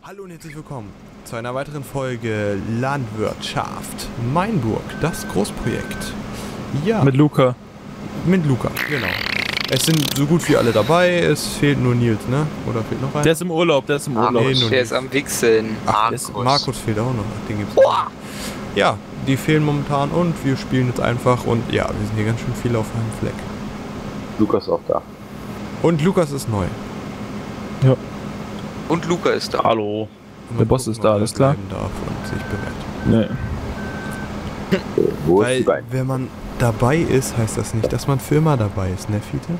Hallo und herzlich willkommen zu einer weiteren Folge Landwirtschaft Mainburg, das Großprojekt. Ja. Mit Luca. Mit Luca, genau. Es sind so gut wie alle dabei, es fehlt nur Nils, ne? Oder fehlt noch einer? Der ist im Urlaub, Nee, nur Der ist am Wichseln. Ach, Markus fehlt auch noch, den gibt's auch. Ja, die fehlen momentan und wir spielen jetzt einfach und ja, wir sind hier ganz schön viele auf einem Fleck. Lukas ist auch da. Und Lukas ist neu. Ja. Und Luca ist da. Hallo. Und Der Boss ist da, alles klar? darf und sich bewährt. Nee. Wo ist Weil, die Bein? wenn man dabei ist, heißt das nicht, dass man für immer dabei ist, ne, Fiete?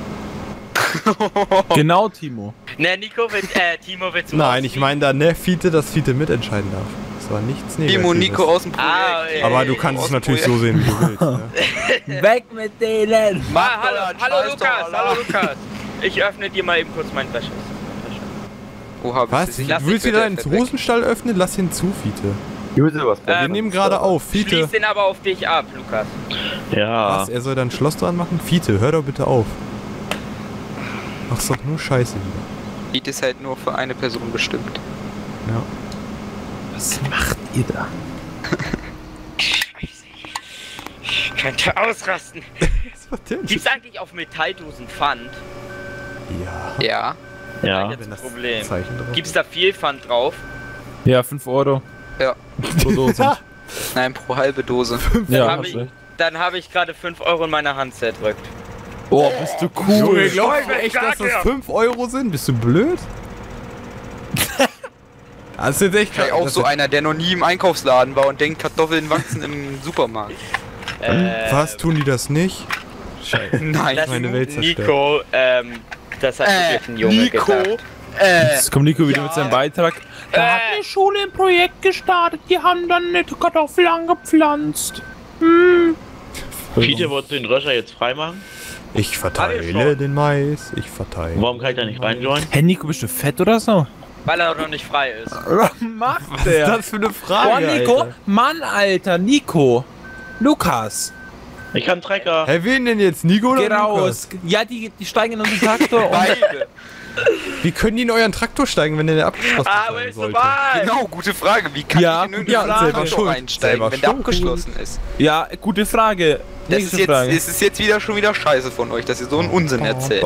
Genau, Timo. Ne, Timo wird zu Nein, ich meine da, ne, Fiete, dass Fiete mitentscheiden darf. Das war nichts Negatives. Timo und Nico aus dem Projekt. Aber du kannst es natürlich so sehen, wie du willst. Ne? Weg mit denen! Hallo Lukas. Ich öffne dir mal eben kurz meinen Wäsche. Oha, Was? Du willst wieder deinen Hosenstall öffnen? Lass ihn zu, Fiete. Jute, was Wir nehmen gerade auf, Fiete. Schließ den aber auf dich ab, Lukas. Ja. Was? Er soll da ein Schloss dran machen? Fiete, hör doch bitte auf. Mach's doch nur Scheiße wieder. Lied ist halt nur für eine Person bestimmt. Ja. Was macht ihr da? Ich könnte ausrasten. Was war denn? Gibt's eigentlich auf Metalldosen Pfand? Ja. Ja. Ja. Jetzt das Problem. Zeichen drauf. Gibt's da viel Pfand drauf? Ja, 5 Euro. Ja. Pro Dose. Nein, pro halbe Dose. Ja, Hab hast ich- recht. Dann habe ich gerade 5 Euro in meiner Hand zerdrückt. Oh, bist du Junge, cool. glaubst du echt, dass das 5 Euro sind? Bist du blöd? Das ist jetzt echt Ich auch so das einer, der noch nie im Einkaufsladen war und denkt, Kartoffeln wachsen im Supermarkt. Was, tun die das nicht? Scheiße. Nein. Das meine Welt zerstört. Nico, das hat wirklich ein Junge gesagt. Jetzt kommt Nico wieder mit seinem Beitrag. Da hat eine Schule ein Projekt gestartet, die haben dann eine Kartoffel angepflanzt. Fiete, wolltest du den Röscher jetzt freimachen? Ich verteile den Mais, ich verteile. Warum kann ich da nicht reinjoinen? Hey Nico, bist du fett oder so? Weil er noch nicht frei ist. Was macht Was ist das für eine Frage, Boah, Nico, Alter? Mann, Alter, Nico. Lukas. Ich kann Trecker. Hä, wen denn jetzt? Nico oder Geh raus. Lukas? Ja, die steigen in unseren Traktor und Beide. Wie können die in euren Traktor steigen, wenn der abgeschlossen sein Willst du sollte? mal? Genau, gute Frage. Wie kann Ja, ich in gute irgendeinen Frage. Traktor Selber einsteigen, schuld. wenn der Selber abgeschlossen ist? ja, gute Frage. Das Nächste ist, jetzt, Frage. es ist jetzt wieder schon wieder scheiße von euch, dass ihr so einen Unsinn erzählt.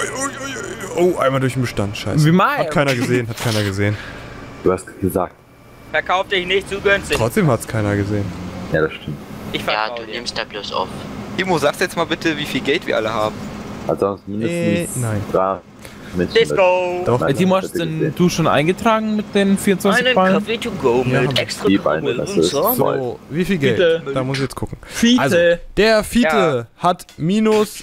Oh, einmal durch den Bestand, scheiße. Wie mal? Hat keiner gesehen, hat keiner gesehen. Du hast gesagt. Verkauf dich nicht zu günstig. Trotzdem hat's keiner gesehen. Ja, das stimmt. Ich Ja, vertraue du dir. nimmst da bloß auf. Timo, sagst jetzt mal bitte, wie viel Geld wir alle haben. Also mindestens nein. 3 Menschen. Disco! Doch, Nein. Timo, hast denn du schon eingetragen mit den 24 Einen Ballen? Kaffee to go Ja, mit hab extra die Beine, Kugeln das und ist so. so, wie viel Geld? Fiete. Da muss ich jetzt gucken. Fiete. Also, der Fiete hat minus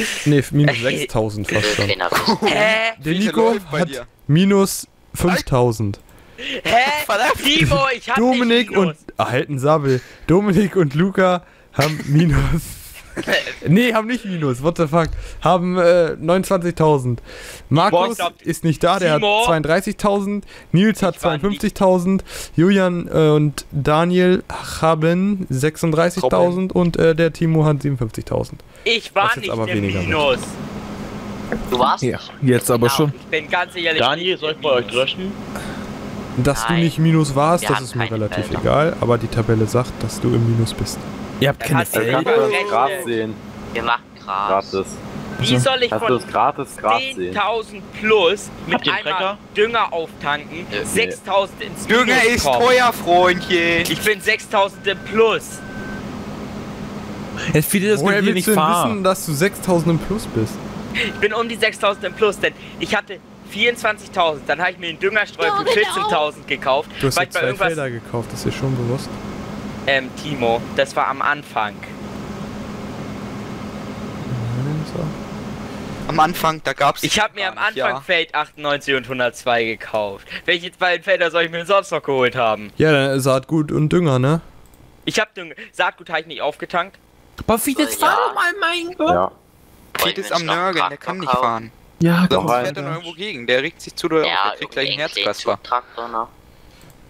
6.000 fast schon. Trainer bist. Der Fiete Nico läuft bei hat dir. minus 5.000. Hä? Timo, ich hab Dominik nicht und erhalten Sabel. Dominik und Luca haben minus. Nee, haben nicht minus, what the fuck. Haben 29.000. Markus Boah, ist nicht da, der Timo. hat 32.000. Nils hat Ich war 52.000. Julian und Daniel haben 36.000 und der Timo hat 57.000. Ich war Was jetzt nicht aber im weniger Minus. Du warst Ja, nicht. jetzt aber schon. Ich bin ganz ehrlich. Daniel, nicht soll ich im bei euch Minus. löschen? Dass du Nein. nicht minus warst, Wir das haben ist mir keine relativ Felder. egal, aber die Tabelle sagt, dass du im Minus bist. Ihr habt keine Kannst du Also Felder. kannst du das Rechnen. Gras sehen. Wir machen Gras. Gratis. Wie soll ich Kannst du von das gratis Gras sehen? 10.000 plus mit Habt ihr einen einmal Trecker? Dünger auftanken, Nee. 6.000 ins Dünger Minus ist kommen? teuer, Freundchen. Ich bin 6.000 im Plus. Jetzt Fiete, das Woher mit dir willst nicht du denn wissen, fahren. dass du 6.000 im Plus bist? Ich bin um die 6.000 im Plus, denn ich hatte 24.000. Dann habe ich mir den Düngerstreu für 14.000 gekauft. Du hast weil ja ich bei 2 irgendwas. Felder gekauft, ist dir schon bewusst? Timo, das war am Anfang. Am Anfang, da gab's. Ich habe mir am gar nicht, Anfang Feld 98 und 102 gekauft. Welche beiden Felder soll ich mir denn sonst noch geholt haben? Ja, dann Saatgut und Dünger, ne? Ich habe Saatgut habe ich nicht aufgetankt. Aber Fiete, jetzt Ja. fahr doch mal, mein Gott. Ja. Piet ist am Nörgeln, der kann nicht fahren. Ja, Sonst rein. fährt er noch irgendwo gegen. Der regt sich zu doll auf, Ja, der kriegt gleich einen den Herzkasper. Traktor noch.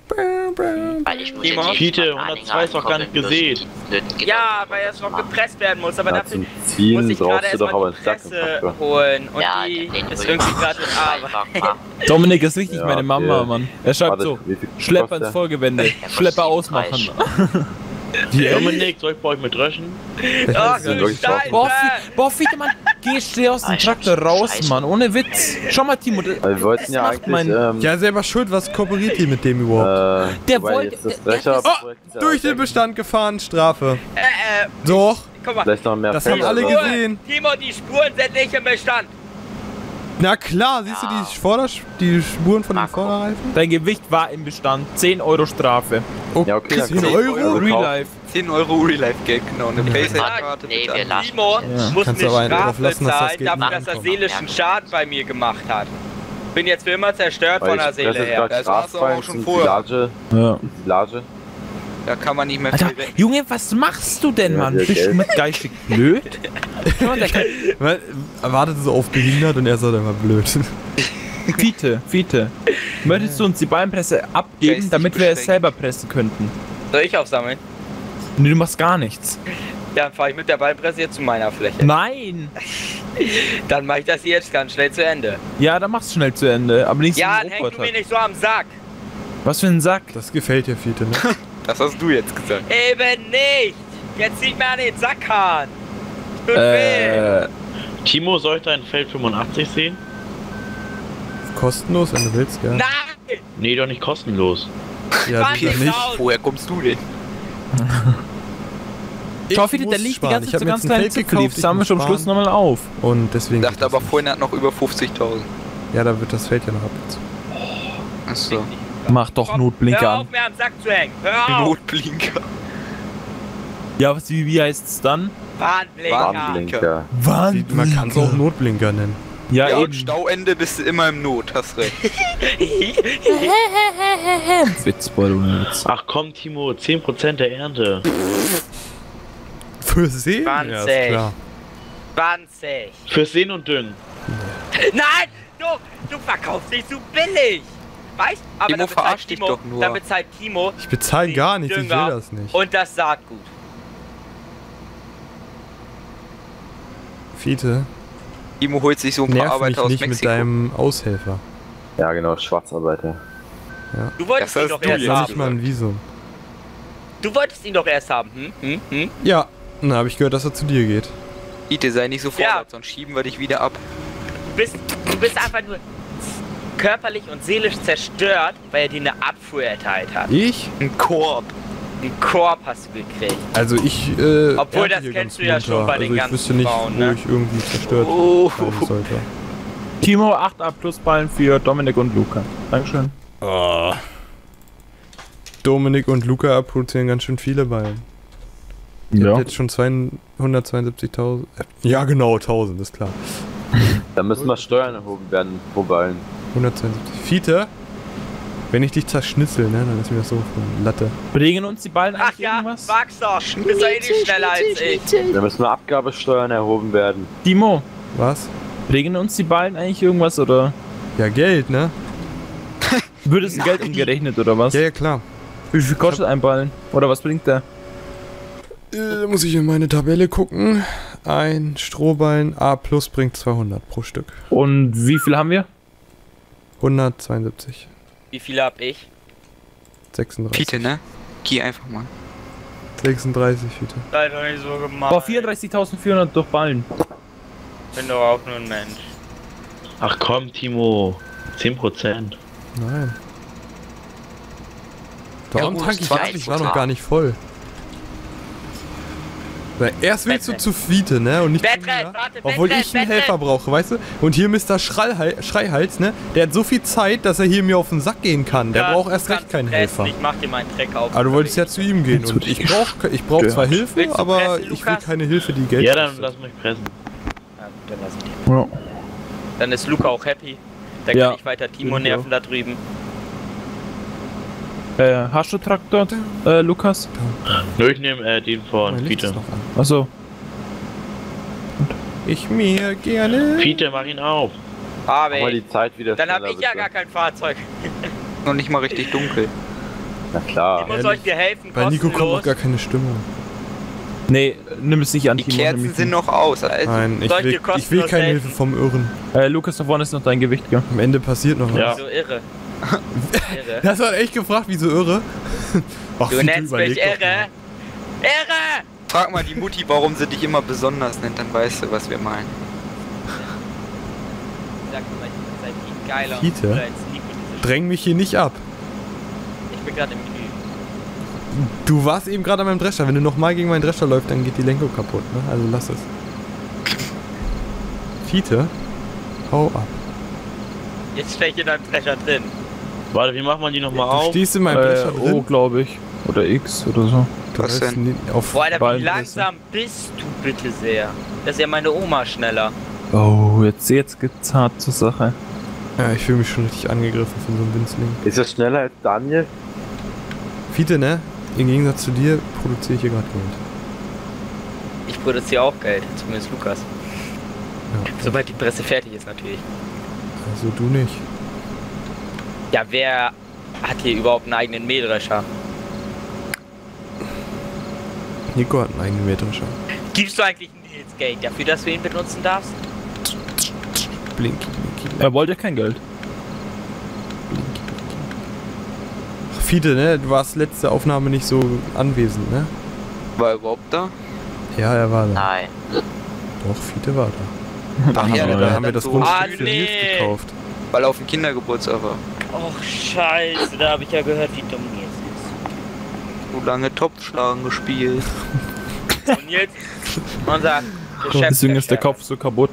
Weil ich muss Timo? jetzt Fiete, 102 ist doch gar nicht gesehen. Ja, weil es noch gepresst werden muss, aber Ja, dafür zum muss Ziehen ich gerade brauchst du doch aber erstmal einen die Sack im Presse Traktor. holen und Ja, die den ist will irgendwie ich gerade in einfach Arbeit. machen. Dominik ist richtig Ja, meine Mama, okay. Mann. Er schreibt Warte, so, wie viel Schlepper kostet ins der? Vollgewände, kostet Schlepper ausmachen. 37. Dominik, soll ich bei euch mit Röschen? Ach sind du wirklich Scheiße! Boah, Fiete, Mann, geh schnell aus dem Traktor raus, Scheiße. Mann, ohne Witz. Schau mal, Timo, Weil wir wollten ja macht eigentlich, Ja, selber schuld, was kooperiert ihr mit dem überhaupt? Der wobei wollte- jetzt das der- Drescher Oh, durch den Bestand gefahren, Strafe. Doch, Guck mal, Vielleicht noch mehr das haben Felder alle drauf. gesehen. Timo, die Spuren sind nicht im Bestand. Na klar, siehst du die Spuren von den Marco. Vorderreifen? Dein Gewicht war im Bestand. 10 Euro Strafe. Ja, okay, dann 10 kann ich- Euro? also Real kauf- Life. 10 Euro Real-Life-Gag, genau. Eine Paysafe-Karte Nee, bitte wir an. lassen. Timo Ja. muss Kannst eine aber einen darauf Strafe lassen, dass das zahlen, Geld dafür, nicht dass er ankommt. seelischen Schaden bei mir gemacht hat. Bin jetzt für immer zerstört Weil von ich der Seele fresse her. gerade Das war's aber auch Grasballen schon und vorher. Ja. Silage. Da kann man nicht mehr Alter, viel weg. Junge, was machst du denn, Ja, Mann? der Bist du Geld. mit geistig blöd? Schau mal, der kann- Weil, er wartet so auf behindert und er ist halt einfach blöd. Fiete, möchtest du uns die Ballenpresse abgeben, Geistig damit wir es beschränkt. selber pressen könnten? Soll ich aufsammeln? Nee, du machst gar nichts. Dann fahre ich mit der Ballpresse jetzt zu meiner Fläche. Nein! Dann mache ich das hier jetzt ganz schnell zu Ende. Ja, dann mach's schnell zu Ende, aber nicht Ja, so dann häng du Roboter. mir nicht so am Sack. Was für ein Sack? Das gefällt dir, Fiete, ne? Das hast du jetzt gesagt. Eben nicht. Jetzt zieht mir an den Sackhahn. Tut weh. Timo, soll ich dein Feld 85 sehen? Kostenlos, wenn du willst, ja. Nein! Nee, doch nicht kostenlos. Ja, Mann, sicher ich nicht. raus. Woher kommst du denn? Schau, Ich Fiete, der muss liegt die sparen. ganze Ich Zeit hab so mir ganz jetzt ein kleine Feld Zipfel. gekauft, Das haben wir ich schon am muss Schluss sparen. nochmal auf. Und deswegen. Dachte aber vorhin hat noch über 50.000. Ja, da wird das Feld ja noch abgezogen. Achso. Mach doch Notblinker Hör an. auf, mir am Sack zu hängen. Hör auf. Notblinker. Ja, wie heißt's dann? Warnblinker. Warnblinker. Wahnsinn. Man kann es auch Notblinker nennen. Ja, Ja, und eben. Stauende bist du immer im Not, hast recht. Witzbold ohne Witz. Ach komm, Timo, 10% der Ernte. Für Seen? Ja, 20. ist klar. 20. Fürs Sehen und Düngen. Nein! Du verkaufst nicht so billig! Weißt? Aber Timo dann bezahlt verarscht dich Timo, doch nur. dann bezahlt Timo Ich bezahle gar nichts, ich will Dünger das nicht. und das Saatgut. Fiete, Timo holt sich so ein paar nerv mich Arbeiter aus nicht mit Mexiko. deinem Aushelfer. Ja, genau, Schwarzarbeiter. Du wolltest Das ihn hast doch du erst jetzt Ja, haben. nicht mal ein Visum. Du wolltest ihn doch erst haben. Hm? Ja, dann habe ich gehört, dass er zu dir geht. Ite, sei nicht so Ja. vorwärts, sonst schieben wir dich wieder ab. Du bist einfach nur körperlich und seelisch zerstört, weil er dir eine Abfuhr erteilt hat. Ich? Ein Korb. Einen Korb hast du gekriegt. Also ich, Obwohl, ernte das hier kennst ganz du ja schon bei munter. den also ganzen ich wüsste nicht, Frauen, wo ne? ich irgendwie zerstört Oh. sein sollte. Timo, 8A plus Ballen für Dominik und Luca. Dankeschön. Dominik und Luca produzieren ganz schön viele Ballen. Ich hab jetzt schon 172.000. Ja, genau, 1000, ist klar. Da müssen mal Steuern erhoben werden pro Ballen. 172. Fiete, wenn ich dich zerschnitzel, ne, dann ist mir das so von Latte. Bringen uns die Ballen Ach eigentlich ja, irgendwas? wag's doch. Du bist ja eh nicht schneller als ich. Da müssen mal Abgabesteuern erhoben werden. Timo, Was? bringen uns die Ballen eigentlich irgendwas oder Ja, Geld, ne? wird es in Geld umgerechnet oder was? Ja, ja, klar. Wie viel kostet ein Ballen? Oder was bringt der? Muss ich in meine Tabelle gucken. Ein Strohballen A plus bringt 200 pro Stück. Und wie viel haben wir? 172. Wie viele hab ich? 36. Pite, ne? Geh einfach mal. 36, Fiete. Sei doch nicht so gemein. Boah, 34.400 durch Ballen. Ich bin doch auch nur ein Mensch. Ach komm, Timo, 10%. Nein. Warum Ja, tank ich 20 ab? Ich war noch gar nicht voll. Weil erst willst du zu Fiete, ne? Und nicht zu Wettrennen, mir, warte, obwohl Wettrennen, ich einen Helfer brauche, weißt du? Und hier Mr. Schreihals, ne? Der hat so viel Zeit, dass er hier mir auf den Sack gehen kann. Der Ja, braucht du erst recht kannst keinen pressen, Helfer. Ich mach dir meinen Dreck auf. Aber du wolltest ja zu ihm gehen Jetzt und wird ich brauch zwar Hilfe, Willst du aber pressen, ich will Lukas? keine Hilfe, die Geld Ja, dann kostet. lass mich pressen. Ja, gut, dann lass ich den. Ja. Dann ist Luca auch happy. Dann Ja. kann ich weiter Timo Bin ich nerven da drüben. Hast du Traktor, Lukas? Nö, ich nehme den von Mein Licht ist Fiete. noch an. Achso. Ich mir gerne. Fiete, mach ihn auf. Aber Mach mal die Zeit wieder dann hab schneller, ich ja bitte. gar kein Fahrzeug. Noch nicht mal richtig dunkel. Na klar. Timo, soll ich dir helfen? Bei Nico kommt Kostenlos? auch gar keine Stimmung. Nee, nimm es nicht an, Die Timo. Kerzen sind noch aus, also. Nein, Soll ich ich will, dir ich will kostenlos keine helfen? Hilfe vom Irren. Lukas, da vorne ist noch dein Gewicht, gell? Am Ende passiert noch was. Ja. So irre. Irre. Das hat echt gefragt, wieso irre? Ach, Du Fiete, nennst mich überleg doch irre. mal. Irre! Frag mal die Mutti, warum sie dich immer besonders nennt, dann weißt du, was wir meinen. Sag mal, ich bin viel geiler und Fiete? cooler als Nico diese Dräng mich hier nicht ab. Ich bin gerade im Menü. Du warst eben gerade an meinem Drescher. Wenn du nochmal gegen meinen Drescher läufst, dann geht die Lenkung kaputt, ne? Also lass es. Fiete, hau ab. Jetzt stehe ich in deinem Drescher drin. Warte, wie macht man die nochmal Du auf? stehst in meinem Drescher O, drin. glaube ich. Oder X oder so. Du Was hast denn? nie- auf Boah, Alter, wie beiden langsam bist du bitte sehr. Das ist ja meine Oma schneller. Oh, jetzt geht's hart zur Sache. Ja, ich fühle mich schon richtig angegriffen von so einem Winzling. Ist er schneller als Daniel? Fiete, ne? Im Gegensatz zu dir produziere ich hier gerade Geld. Ich produziere auch Geld, zumindest Lukas. Ja. Sobald die Presse fertig ist natürlich. Also du nicht. Ja, wer hat hier überhaupt einen eigenen Mähdrescher? Nico hat einen eigenen Mähdrescher. Gibst du eigentlich Nils Geld dafür, dass du ihn benutzen darfst? Blinky, blinky. Er wollte kein Geld. Ach, Fiete, ne? Du warst letzte Aufnahme nicht so anwesend, ne? War er überhaupt da? Ja, er war da. Nein. Doch, Fiete war da. Ach ja, Aber Da haben wir das Grundstück Ah, für nee. Nils gekauft. Weil er auf dem Kindergeburtstag war. Och, scheiße, da habe ich ja gehört, wie dumm Nils ist. So lange Topfschlagen gespielt. Und jetzt unser Deswegen ist der Kopf so kaputt.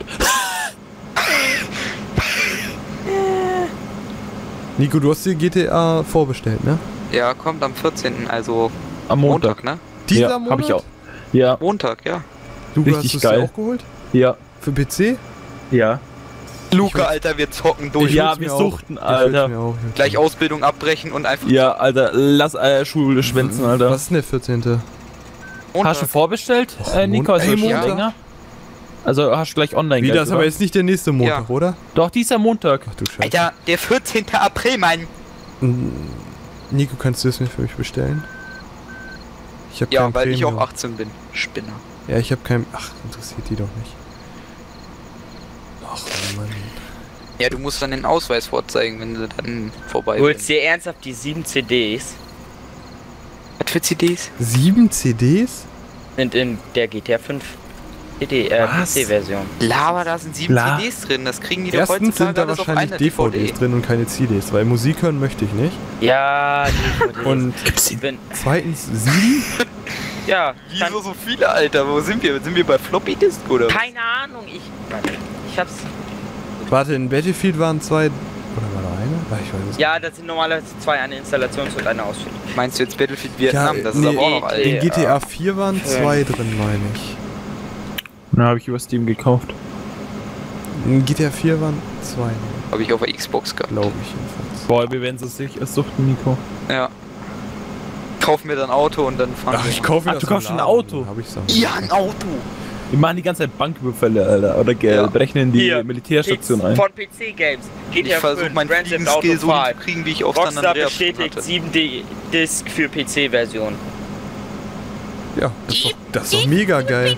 Nico, du hast dir GTA vorbestellt, ne? Ja, kommt am 14., also Am Montag. ne? Dieser ja, Monat? hab ich auch. Ja, Montag, ja. Du Richtig hast es geil. dir auch geholt? ja, Für PC? ja. Luca, Alter, wir zocken durch. Ja, hol's wir mir auch. suchten, Ich hol's Alter. mir auch. Gleich Ausbildung abbrechen und einfach Ja, Alter, lass Schule schwänzen, Alter. Was ist denn der 14.? Montag. Hast du vorbestellt, Och, Nico? Also ey, schon Montag. länger? Also hast du gleich online Wie, Geld, das ist aber jetzt nicht der nächste Montag, oder? Doch, dieser Montag. Ach du Scheiße. Alter, der 14. April, Mann. Nico, kannst du es mir für mich bestellen? Ich hab Ja, kein weil ich auch Premium. 18 bin. Spinner. Ja, ich hab kein... Ach, interessiert die doch nicht. Ach, Mann. Ja, du musst dann den Ausweis vorzeigen, wenn sie dann vorbei Du holst sind. dir ernsthaft die 7 CDs? Was für CDs? 7 CDs? Sind in der GTA 5 Was? PC-Version. Lava, da sind 7 La- CDs drin. Das kriegen die doch Erstens heutzutage sind da alles auf wahrscheinlich einer DVDs drin und keine CDs, weil Musik hören möchte ich nicht. Ja, DVDs. Und Ich bin, zweitens 7? ja, Wieso so viele, Alter? Wo sind wir? Sind wir bei Floppy Disk oder? keine Ahnung, ich hab's. Warte, in Battlefield waren 2... Oder war da eine? Ach, ich weiß es Ja, das sind normalerweise 2, eine Installations- und eine Ausführung. Meinst du jetzt Battlefield Vietnam? Das ist nee, aber auch noch alt. in GTA 4 waren 2 drin, meine ich. Na, habe ich über Steam gekauft. In GTA 4 waren 2, Habe ich auf der Xbox gehabt. glaube ich jedenfalls. Boah, wir werden es sicher suchten, Nico. Ja. Kauf mir dann ein Auto und dann fahren Ach, wir. ich kaufe mir Ach, das du im kaufst schon ein Laden, Auto? Hab ich's am Ja, ein Auto. Wir machen die ganze Zeit Banküberfälle, Alter. Oder Ja. berechnen die Hier, Militärstation ein. Von PC-Games. Ich GTA versuche 5, meinen Grand Theft Fliegenskill Auto so 5. zu kriegen, wie ich auf San Rockstar Andreas schon bestätigt hatte. 7-Disc für PC-Version. Ja, das ist doch mega geil.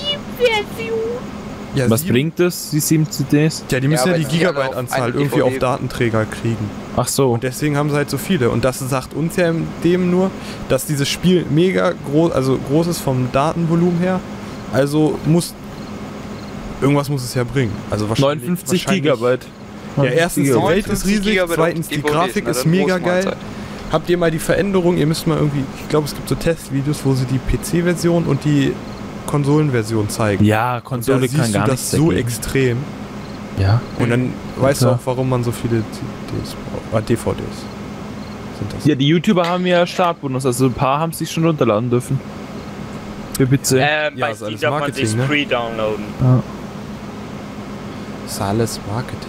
Ja, Was 7 bringt das, die 7 CDs? Ja, die müssen ja, weil die die alle auf Gigabyte-Anzahl eine irgendwie DVD auf Datenträger kriegen. Ach so. Und deswegen haben sie halt so viele. Und das sagt uns ja in dem nur, dass dieses Spiel mega groß, also groß ist vom Datenvolumen her. Also irgendwas muss es ja bringen. Also wahrscheinlich 59 Gigabyte. Ja, erstens die 59 Welt ist 59 riesig, Gigabyte zweitens auf die DVDs, Grafik na, ist dann mega große Mahlzeit. geil. Habt ihr mal die Veränderung, ihr müsst mal irgendwie, ich glaube es gibt so Testvideos, wo sie die PC-Version und die Konsolenversion zeigen. Ja, Da Konsole kann siehst du gar das nichts so dagegen. extrem. Ja. Und dann weißt du klar. auch, warum man so viele CDs braucht. DVDs sind das. Ja, die YouTuber haben ja Startbonus, also ein paar haben sich schon runterladen dürfen. Für PC. Ja, Bei ist Steam alles darf man Marketing, sich ne? pre-downloaden. Das ist alles Marketing.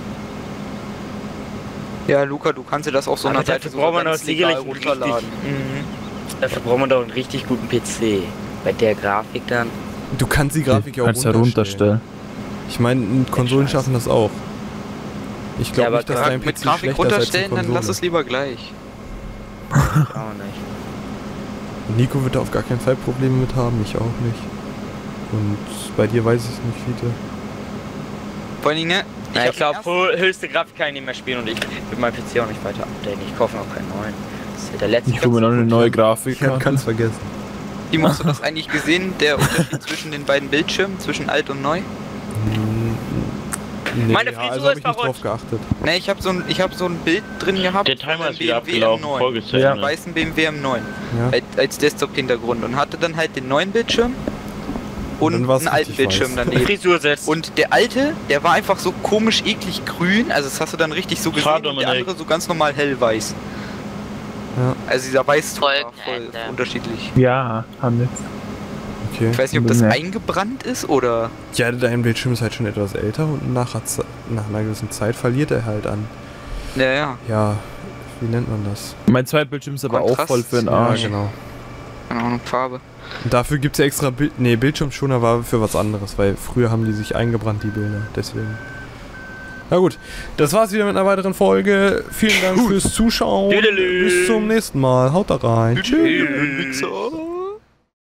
Ja, Luca, du kannst dir das auf so einer Aber Seite dafür braucht man ganz doch legal sicherlich einen runterladen. Dafür braucht man doch einen richtig guten PC. Bei der Grafik dann. Du kannst die Grafik ja auch Kannst ja runterstellen. Ich meine, Konsolen schaffen das auch. Ich Ja, glaube aber nicht, dass Grafik- dein Mit PC Grafik schlechter ist als die runterstellen, dann Konsole. lass es lieber gleich. Ich auch nicht. Nico wird da auf gar keinen Fall Probleme mit haben, ich auch nicht. Und bei dir weiß ich es nicht, Fiete. Vor allen Dingen, ne? Ich glaube, höchste Grafik kann ich nicht mehr spielen und ich will mein PC auch nicht weiter updaten. Ich kaufe noch keinen neuen. Das ist ja der letzte. Ich hole mir noch eine neue Grafik. Ich kann's vergessen. Wie hast du das eigentlich gesehen, der Unterschied zwischen den beiden Bildschirmen, zwischen alt und neu? Nee, Meine Frisur also hab ist ich nicht drauf verrutscht. geachtet. Ne, ich habe so ein Bild drin gehabt. Der Timer von ist wieder einem BMW abgelaufen, M9, vorgezählt. einem weißen BMW M9 Ja. als Desktop-Hintergrund und hatte dann halt den neuen Bildschirm und dann war's einen alten richtig Bildschirm weiß. daneben. Frisur setzt. Und der alte, der war einfach so komisch eklig grün, also das hast du dann richtig so gesehen, Schade, und der Dominik. andere so ganz normal hellweiß. Ja. Also dieser Weißton war voll Folgenende. unterschiedlich. Ja, Hannes. Okay. Ich weiß nicht, ob das Nee. eingebrannt ist oder... Ja, dein Bildschirm ist halt schon etwas älter und nach einer gewissen Zeit verliert er halt an. Naja, Ja, wie nennt man das? Mein Zweitbildschirm ist aber auch Kontrast. voll für den Ja, Arsch. genau. keine Ahnung, Farbe. Und dafür gibt es ja extra Bildschirmschoner war für was anderes, weil früher haben die sich eingebrannt, die Bilder. Deswegen. Na gut, das war's wieder mit einer weiteren Folge. Vielen Dank fürs Zuschauen. Tüdelü. Bis zum nächsten Mal. Haut da rein. Tschüss. Mixer.